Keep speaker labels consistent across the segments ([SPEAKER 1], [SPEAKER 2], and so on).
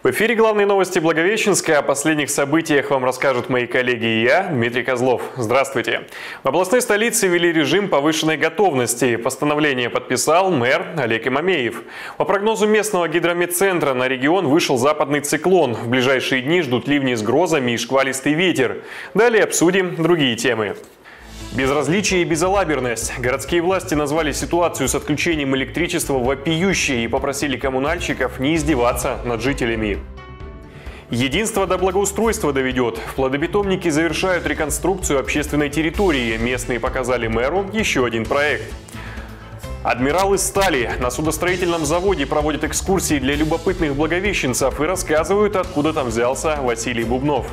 [SPEAKER 1] В эфире главные новости Благовещенска. О последних событиях вам расскажут мои коллеги и я, Дмитрий Козлов. Здравствуйте. В областной столице ввели режим повышенной готовности. Постановление подписал мэр Олег Имамеев. По прогнозу местного гидрометцентра на регион вышел западный циклон. В ближайшие дни ждут ливни с грозами и шквалистый ветер. Далее обсудим другие темы. Безразличие и безалаберность. Городские власти назвали ситуацию с отключением электричества вопиющей и попросили коммунальщиков не издеваться над жителями. Единство до благоустройства доведет. Плодопитомники завершают реконструкцию общественной территории. Местные показали мэру еще один проект. Адмирал из стали. На судостроительном заводе проводят экскурсии для любопытных благовещенцев и рассказывают, откуда там взялся Василий Бубнов.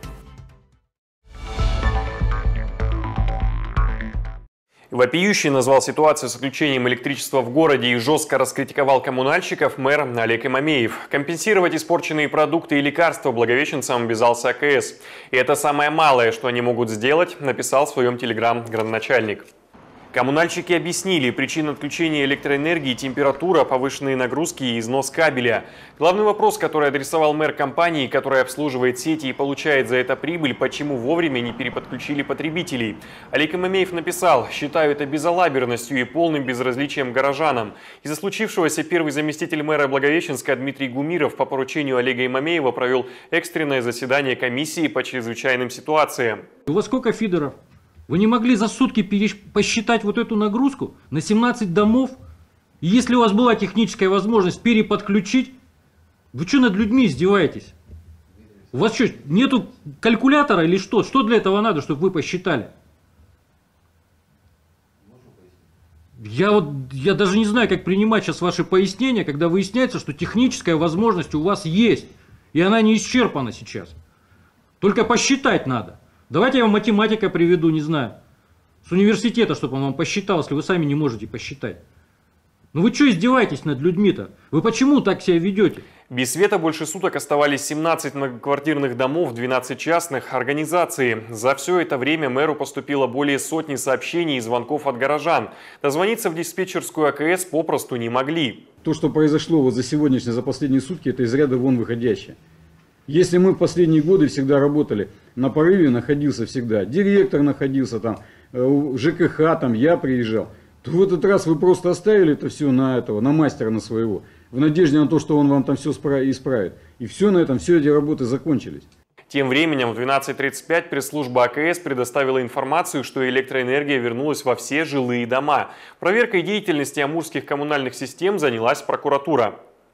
[SPEAKER 1] Вопиющий назвал ситуацию с отключением электричества в городе и жестко раскритиковал коммунальщиков мэр Олег Имамеев. Компенсировать испорченные продукты и лекарства благовещенцам обязался АКС. И это самое малое, что они могут сделать, написал в своем телеграм-градоначальник. Коммунальщики объяснили причину отключения электроэнергии, температура, повышенные нагрузки и износ кабеля. Главный вопрос, который адресовал мэр компании, которая обслуживает сети и получает за это прибыль, почему вовремя не переподключили потребителей. Олег Имамеев написал: «Считаю это безалаберностью и полным безразличием горожанам». Из-за случившегося первый заместитель мэра Благовещенска Дмитрий Гумиров по поручению Олега Имамеева провел экстренное заседание комиссии по чрезвычайным ситуациям.
[SPEAKER 2] У вас сколько фидеров? Вы не могли за сутки посчитать вот эту нагрузку на 17 домов? И если у вас была техническая возможность переподключить, вы что над людьми издеваетесь? У вас что, нету калькулятора или что? Что для этого надо, чтобы вы посчитали? Я даже не знаю, как принимать сейчас ваши пояснения, когда выясняется, что техническая возможность у вас есть. И она не исчерпана сейчас. Только посчитать надо. Давайте я вам математика приведу, не знаю, с университета, чтобы он вам посчитал, если вы сами не можете посчитать. Ну вы что издеваетесь над людьми-то? Вы почему так себя ведете?
[SPEAKER 1] Без света больше суток оставались 17 многоквартирных домов, 12 частных организаций. За все это время мэру поступило более сотни сообщений и звонков от горожан. Дозвониться в диспетчерскую АКС попросту не могли.
[SPEAKER 3] То, что произошло вот за последние сутки, это из ряда вон выходящее. Если мы в последние годы всегда работали, на порыве находился всегда, директор находился там, ЖКХ там, я приезжал, то в этот раз вы просто оставили это все на мастера на своего, в надежде на то, что он вам там все исправит. И все на этом, все эти работы закончились.
[SPEAKER 1] Тем временем в 12:35 пресс-служба АКС предоставила информацию, что электроэнергия вернулась во все жилые дома. Проверкой деятельности амурских коммунальных систем занялась прокуратура.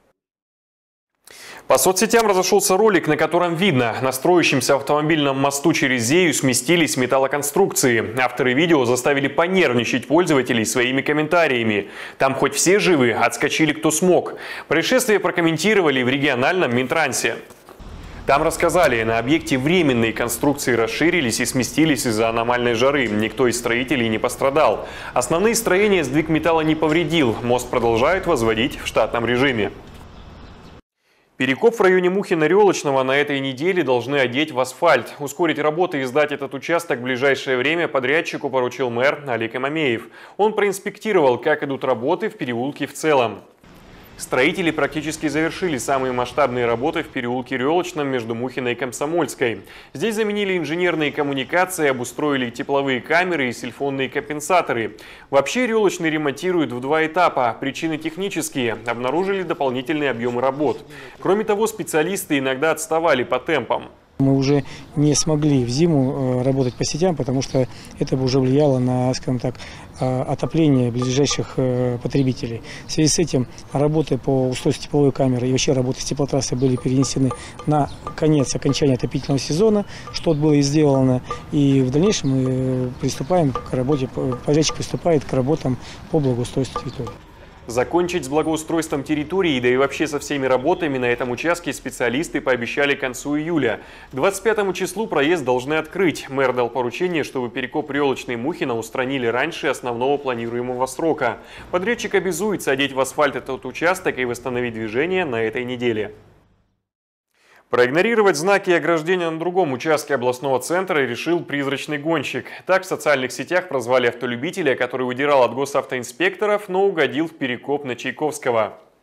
[SPEAKER 1] По соцсетям разошелся ролик, на котором видно, на строящемся автомобильном мосту через Зею сместились металлоконструкции. Авторы видео заставили понервничать пользователей своими комментариями. Там хоть все живы, отскочили кто смог. Происшествие прокомментировали в региональном Минтрансе. Там рассказали, на объекте временные конструкции расширились и сместились из-за аномальной жары. Никто из строителей не пострадал. Основные строения сдвиг металла не повредил. Мост продолжают возводить в штатном режиме. Перекоп в районе Мухино-Релочного на этой неделе должны одеть в асфальт. Ускорить работы и сдать этот участок в ближайшее время подрядчику поручил мэр Олег Имамеев. Он проинспектировал, как идут работы в переулке в целом. Строители практически завершили самые масштабные работы в переулке Релочном между Мухиной и Комсомольской. Здесь заменили инженерные коммуникации, обустроили тепловые камеры и сельфонные компенсаторы. Вообще Релочный ремонтируют в 2 этапа. Причины технические. Обнаружили дополнительные объемы работ. Кроме того, специалисты иногда отставали по темпам.
[SPEAKER 4] Мы уже не смогли в зиму работать по сетям, потому что это бы уже влияло на, скажем так, отопление ближайших потребителей. В связи с этим работы по устройству тепловой камеры и вообще работы с теплотрассой были перенесены на конец окончания отопительного сезона, что было и сделано. И в дальнейшем мы приступаем к работе, подрядчик приступает к работам по благоустройству территории.
[SPEAKER 1] Закончить с благоустройством территории, да и вообще со всеми работами на этом участке специалисты пообещали к концу июля. К 25 числу проезд должны открыть. Мэр дал поручение, чтобы перекоп Релочный Мухино устранили раньше основного планируемого срока. Подрядчик обязуется одеть в асфальт этот участок и восстановить движение на этой неделе. Проигнорировать знаки ограждения на другом участке областного центра решил призрачный гонщик. Так в социальных сетях прозвали автолюбителя, который удирал от госавтоинспекторов, но угодил в перекоп на Чайковского.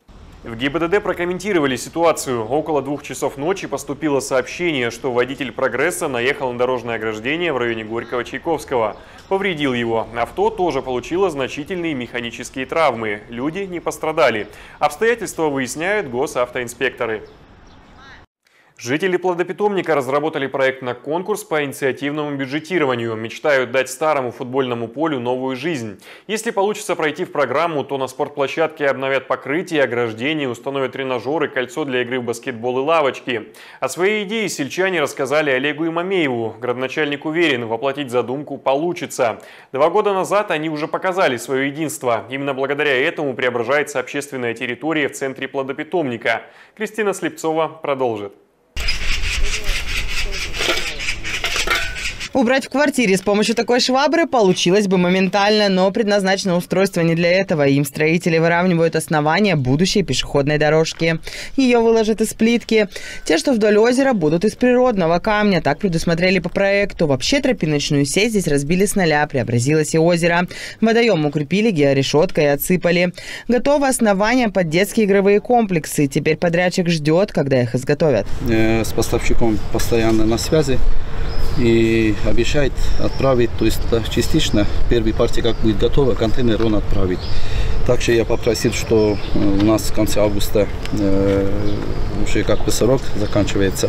[SPEAKER 1] В ГИБДД прокомментировали ситуацию. Около 2 часов ночи поступило сообщение, что водитель «Прогресса» наехал на дорожное ограждение в районе Горького-Чайковского. Повредил его. Авто тоже получило значительные механические травмы. Люди не пострадали. Обстоятельства выясняют госавтоинспекторы. Жители плодопитомника разработали проект на конкурс по инициативному бюджетированию. Мечтают дать старому футбольному полю новую жизнь. Если получится пройти в программу, то на спортплощадке обновят покрытие, ограждение, установят тренажеры, кольцо для игры в баскетбол и лавочки. О своей идее сельчане рассказали Олегу Имамееву. Градоначальник уверен, воплотить задумку получится. 2 года назад они уже показали свое единство. Именно благодаря этому преображается общественная территория в центре плодопитомника. Кристина Слепцова продолжит.
[SPEAKER 5] Убрать в квартире с помощью такой швабры получилось бы моментально, но предназначено устройство не для этого. Им строители выравнивают основания будущей пешеходной дорожки. Ее выложат из плитки. Те, что вдоль озера, будут из природного камня. Так предусмотрели по проекту. Вообще тропиночную сеть здесь разбили с нуля, преобразилось и озеро. Водоем укрепили георешеткой и отсыпали. Готовы основания под детские игровые комплексы. Теперь подрядчик ждет, когда их изготовят.
[SPEAKER 6] С поставщиком постоянно на связи. И обещает отправить, то есть частично, первая партия как будет готова, контейнер он отправит. Также я попросил, что у нас в конце августа уже как бы срок заканчивается.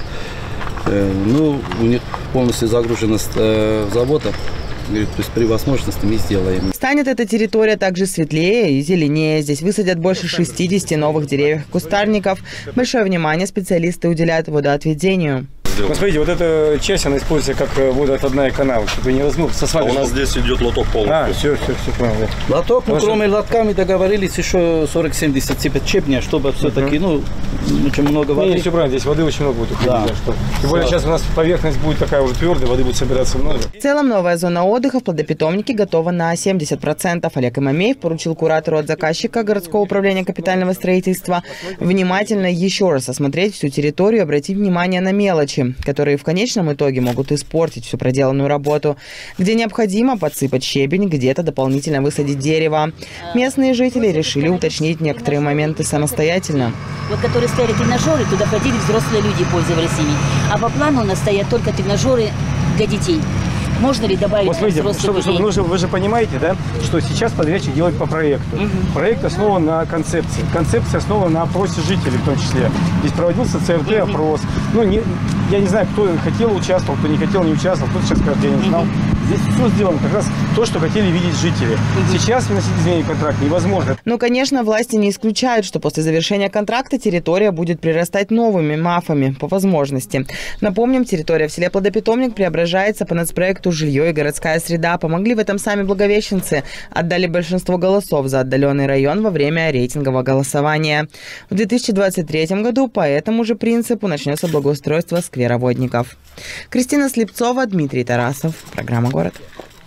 [SPEAKER 6] Ну, у них полностью загруженность завода. То есть при возможности мы сделаем.
[SPEAKER 5] Станет эта территория также светлее и зеленее. Здесь высадят больше 60 новых деревьев и кустарников. Большое внимание специалисты уделяют водоотведению.
[SPEAKER 7] Посмотрите, вот эта часть, она используется как водоотводная канава, чтобы не размыл со свадьбы.
[SPEAKER 8] У нас здесь идет лоток полностью.
[SPEAKER 7] Все понял. Да.
[SPEAKER 6] Лоток, ну, кроме лотками договорились еще 40-70 типа щебня, чтобы все-таки, очень много воды.
[SPEAKER 7] Не, все правильно, здесь воды очень много будет уходить.
[SPEAKER 6] Да.
[SPEAKER 7] Тем более сейчас у нас поверхность будет такая уже твердая, воды будет собираться много.
[SPEAKER 5] В целом новая зона отдыха в плодопитомнике готова на 70%. Олег Имамеев поручил куратору от заказчика городского управления капитального строительства внимательно еще раз осмотреть всю территорию и обратить внимание на мелочи, которые в конечном итоге могут испортить всю проделанную работу. Где необходимо подсыпать щебень, где-то дополнительно высадить дерево. Местные жители решили уточнить некоторые моменты самостоятельно.
[SPEAKER 9] Вот которые стояли тренажеры, туда ходили взрослые люди, пользовались ими. А по плану у нас стоят только тренажеры для детей. Можно ли добавить взрослых людей?
[SPEAKER 7] Вы же понимаете, да, что сейчас подрядчик делает по проекту. Проект основан на концепции. Концепция основана на опросе жителей в том числе. Здесь проводился ЦРТ-опрос. Я не знаю, кто хотел участвовал, кто не хотел, не участвовал, кто сейчас скажет, я не знал. Здесь все сделано как раз то, что хотели видеть жители. Сейчас вносить изменения в контракт невозможно.
[SPEAKER 5] Но, конечно, власти не исключают, что после завершения контракта территория будет прирастать новыми МАФами по возможности. Напомним, территория в селе Плодопитомник преображается по нацпроекту «Жилье и городская среда». Помогли в этом сами благовещенцы. Отдали большинство голосов за отдаленный район во время рейтингового голосования. В 2023 году по этому же принципу начнется благоустройство сквера Водников. Кристина Слепцова, Дмитрий Тарасов. Программа «Город».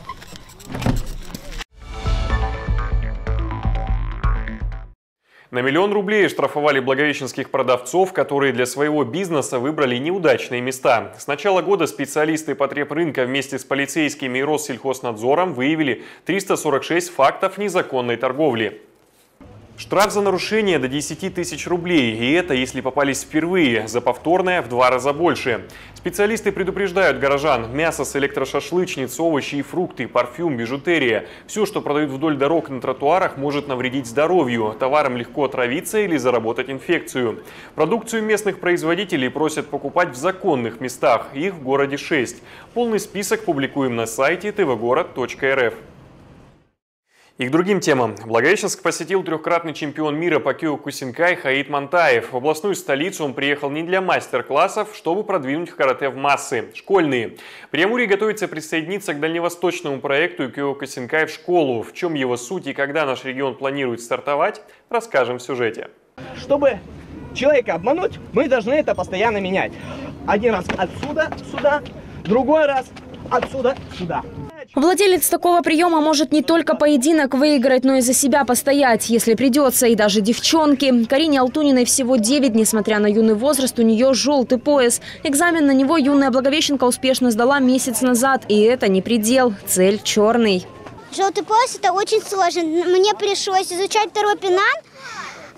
[SPEAKER 1] На 1 000 000 рублей штрафовали благовещенских продавцов, которые для своего бизнеса выбрали неудачные места. С начала года специалисты потребрынка вместе с полицейскими и Россельхознадзором выявили 346 фактов незаконной торговли. Штраф за нарушение до 10 тысяч рублей, и это если попались впервые, за повторное в 2 раза больше. Специалисты предупреждают горожан: мясо с электрошашлычниц, овощи и фрукты, парфюм, бижутерия. Все, что продают вдоль дорог и на тротуарах, может навредить здоровью. Товаром легко отравиться или заработать инфекцию. Продукцию местных производителей просят покупать в законных местах. Их в городе 6. Полный список публикуем на сайте tvgorod.rf. И к другим темам. Благовещенск посетил 3-кратный чемпион мира по кёкусинкай Хаит Мантаев. В областную столицу он приехал не для мастер-классов, чтобы продвинуть карате в массы. Школьные. Преамурье готовится присоединиться к дальневосточному проекту кёкусинкай в школу. В чем его суть и когда наш регион планирует стартовать, расскажем в сюжете.
[SPEAKER 10] Чтобы человека обмануть, мы должны это постоянно менять. Один раз отсюда сюда, другой раз отсюда сюда.
[SPEAKER 11] Владелец такого приема может не только поединок выиграть, но и за себя постоять, если придется. И даже девчонки. Карине Алтуниной всего 9, несмотря на юный возраст, у нее желтый пояс. Экзамен на него юная Благовещенка успешно сдала месяц назад. И это не предел. Цель черный.
[SPEAKER 12] Желтый пояс – это очень сложно. Мне пришлось изучать второй пинан.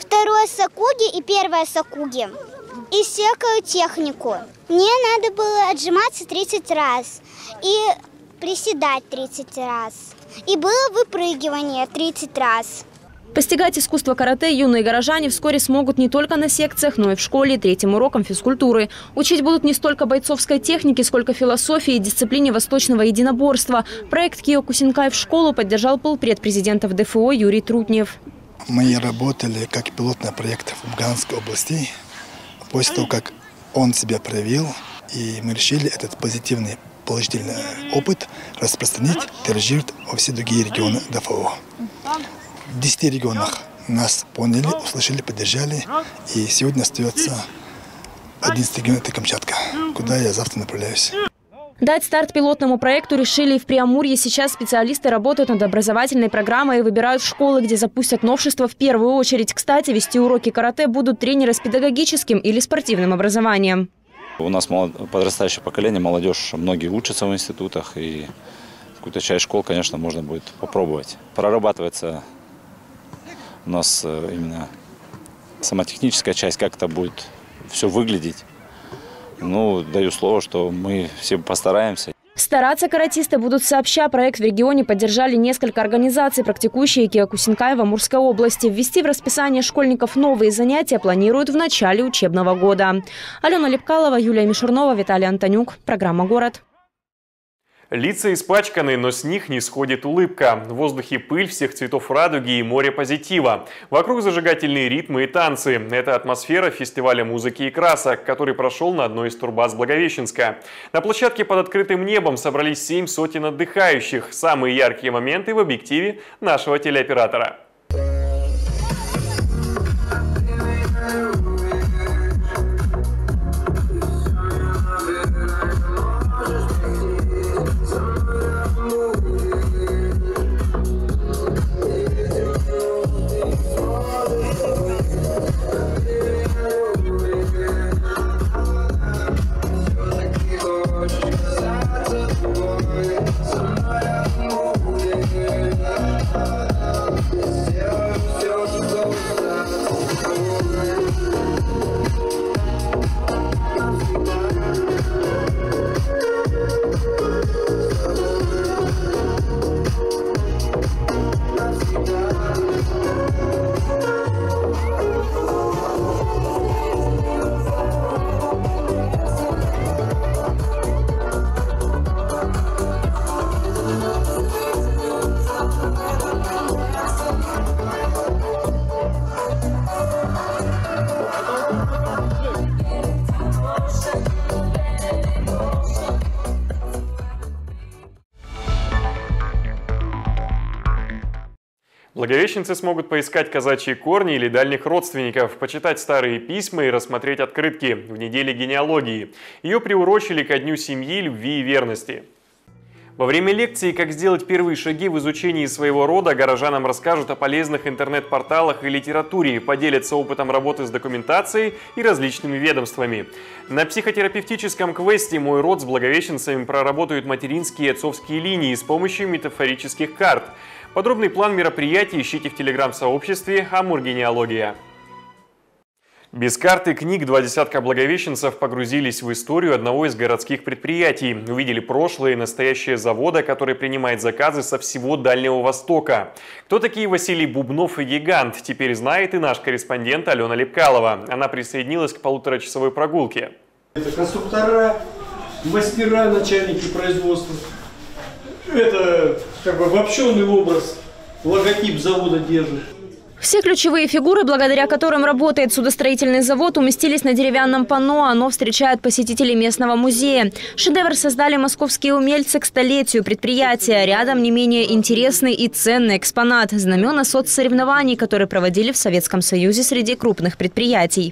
[SPEAKER 12] второй сакуги и первой сакуги. И секаю технику. Мне надо было отжиматься 30 раз и приседать 30 раз. И было выпрыгивание 30 раз.
[SPEAKER 11] Постигать искусство карате юные горожане вскоре смогут не только на секциях, но и в школе, 3-м урокам физкультуры. Учить будут не столько бойцовской техники, сколько философии и дисциплине восточного единоборства. Проект Киокусинкай в школу поддержал полпред президента ДФО Юрий Трутнев.
[SPEAKER 13] Мы работали как пилотный проект в Ганской области. После того, как он себя проявил, и мы решили этот положительный опыт распространить, тиражировать во все другие регионы ДФО. В 10 регионах нас поняли, услышали, поддержали. И сегодня остается 11 регион, это Камчатка, куда я завтра направляюсь.
[SPEAKER 11] Дать старт пилотному проекту решили и в Преамурье. Сейчас специалисты работают над образовательной программой и выбирают школы, где запустят новшества в первую очередь. Кстати, вести уроки карате будут тренеры с педагогическим или спортивным образованием.
[SPEAKER 8] У нас подрастающее поколение, молодежь, многие учатся в институтах, и какую-то часть школ, конечно, можно будет попробовать. Прорабатывается у нас именно сама техническая часть, как это будет все выглядеть. Ну, даю слово, что мы все постараемся.
[SPEAKER 11] Стараться каратисты будут сообща. Проект в регионе поддержали несколько организаций, практикующие Киокусинкай в Амурской области. Ввести в расписание школьников новые занятия планируют в начале учебного года. Алена Лепкалова, Юлия Мишурнова, Виталий Антонюк. Программа «Город».
[SPEAKER 1] Лица испачканы, но с них не сходит улыбка. В воздухе пыль всех цветов радуги и море позитива. Вокруг зажигательные ритмы и танцы. Это атмосфера фестиваля музыки и красок, который прошел на одной из турбаз Благовещенска. На площадке под открытым небом собрались 7 сотен отдыхающих. Самые яркие моменты в объективе нашего телеоператора. Благовещенцы смогут поискать казачьи корни или дальних родственников, почитать старые письма и рассмотреть открытки в неделе генеалогии. Ее приурочили ко Дню семьи, любви и верности. Во время лекции «Как сделать первые шаги в изучении своего рода» горожанам расскажут о полезных интернет-порталах и литературе, поделятся опытом работы с документацией и различными ведомствами. На психотерапевтическом квесте «Мой род» с благовещенцами проработают материнские и отцовские линии с помощью метафорических карт. Подробный план мероприятий ищите в телеграм-сообществе «Амур-генеалогия». Без карты книг 2 десятка благовещенцев погрузились в историю одного из городских предприятий. Увидели прошлое и настоящее завода, который принимает заказы со всего Дальнего Востока. Кто такие Василий Бубнов и Гигант, теперь знает и наш корреспондент Алена Лепкалова. Она присоединилась к полуторачасовой прогулке.
[SPEAKER 14] Это конструктора, мастера, начальники производства. Это как бы обобщенный образ, логотип завода держит.
[SPEAKER 11] Все ключевые фигуры, благодаря которым работает судостроительный завод, уместились на деревянном панно. Оно встречает посетителей местного музея. Шедевр создали московские умельцы к столетию предприятия. Рядом не менее интересный и ценный экспонат – знамена соцсоревнований, которые проводили в Советском Союзе среди крупных предприятий.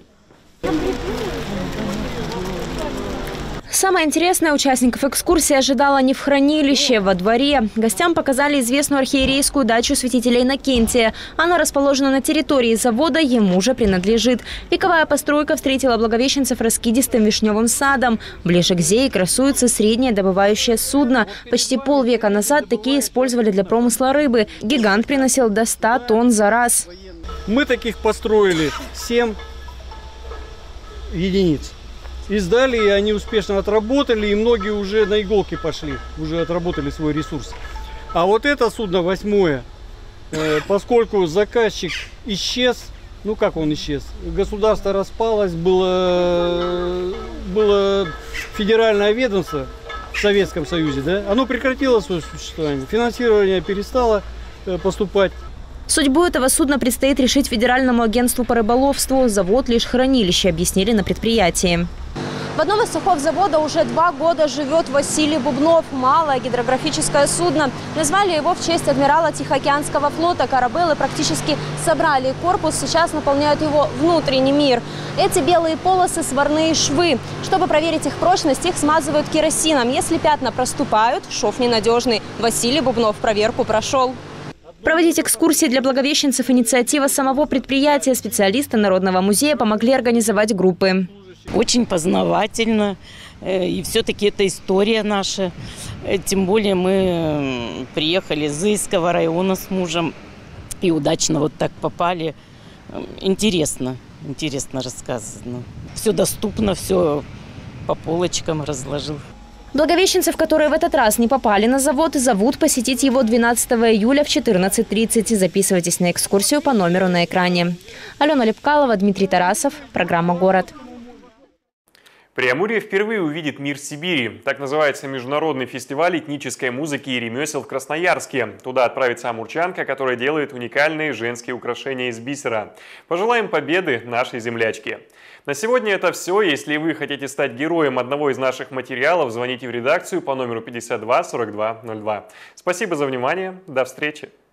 [SPEAKER 11] Самое интересное, участников экскурсии ожидало не в хранилище, во дворе. Гостям показали известную архиерейскую дачу святителя Иннокентия. Она расположена на территории завода, ему же принадлежит. Вековая постройка встретила благовещенцев раскидистым вишневым садом. Ближе к Зее красуется среднее добывающее судно. Почти полвека назад такие использовали для промысла рыбы. Гигант приносил до 100 тонн за раз.
[SPEAKER 14] Мы таких построили 7 единиц. И сдали, и они успешно отработали, и многие уже на иголки пошли, уже отработали свой ресурс. А вот это судно 8-е, поскольку заказчик исчез, ну как он исчез? Государство распалось, было федеральное ведомство в Советском Союзе, да? Оно прекратило свое существование, финансирование перестало поступать.
[SPEAKER 11] Судьбу этого судна предстоит решить Федеральному агентству по рыболовству. Завод лишь хранилище, объяснили на предприятии. В одном из цехов завода уже 2 года живет Василий Бубнов. Малое гидрографическое судно. Назвали его в честь адмирала Тихоокеанского флота. Корабелы практически собрали корпус. Сейчас наполняют его внутренний мир. Эти белые полосы – сварные швы. Чтобы проверить их прочность, их смазывают керосином. Если пятна проступают, шов ненадежный. Василий Бубнов проверку прошел. Проводить экскурсии для благовещенцев – инициатива самого предприятия. Специалисты Народного музея помогли организовать группы.
[SPEAKER 15] Очень познавательно. И все-таки это история наша. Тем более мы приехали из Зыйского района с мужем. И удачно вот так попали. Интересно. Интересно рассказано. Все доступно, все по полочкам разложил.
[SPEAKER 11] Благовещенцев, которые в этот раз не попали на завод, зовут посетить его 12 июля в 14:30. Записывайтесь на экскурсию по номеру на экране. Алена Лепкалова, Дмитрий Тарасов. Программа «Город».
[SPEAKER 1] Преамурье впервые увидит мир Сибири. Так называется международный фестиваль этнической музыки и ремесел в Красноярске. Туда отправится амурчанка, которая делает уникальные женские украшения из бисера. Пожелаем победы нашей землячке. На сегодня это все. Если вы хотите стать героем одного из наших материалов, звоните в редакцию по номеру 52 42 02. Спасибо за внимание. До встречи.